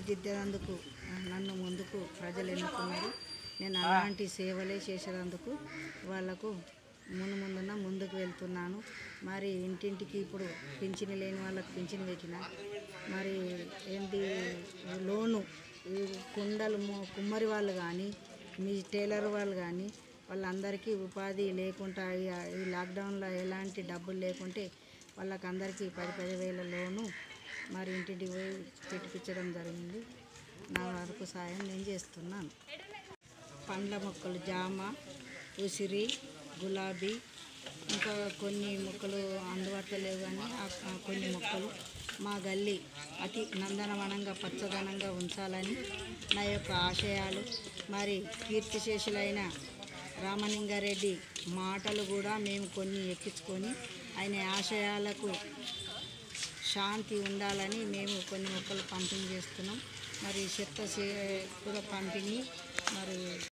తీర్చిదిద్దేందుకు నన్ను ముందుకు ప్రజలు ఎన్నుకున్నారు. నేను అలాంటి సేవలే చేసేందుకు వాళ్ళకు ముందున ముందుకు వెళ్తున్నాను. మరి ఇంటింటికి ఇప్పుడు పింఛను లేని వాళ్ళకు పింఛను పెట్టిన, మరి ఏంటి లోను ఈ కుండలు కుమ్మరి వాళ్ళు కానీ, మీ టైలర్ వాళ్ళు కానీ వాళ్ళందరికీ ఉపాధి లేకుండా ఈ లాక్డౌన్లో ఎలాంటి డబ్బులు లేకుంటే వాళ్ళకి అందరికీ 10,000 లోను మరి ఇంటింటికి పోయి పెట్టించడం జరిగింది. నా వరకు సాయం నేను చేస్తున్నాను. పండ్ల మొక్కలు జామ, ఉసిరి, గులాబీ, ఇంకా కొన్ని మొక్కలు అందుబాటులో లేవు కానీ కొన్ని మొక్కలు మా గల్లీ అతి నందనవనంగా పచ్చదనంగా ఉంచాలని నా యొక్క ఆశయాలు. మరి కీర్తిశేషులైన రామలింగారెడ్డి మాటలు కూడా మేము కొన్ని ఎక్కించుకొని ఆయన ఆశయాలకు శాంతి ఉండాలని మేము కొన్ని మొక్కలు పంపిణీ చేస్తున్నాం. మరి చెత్త కూడా పంపిణీ మరి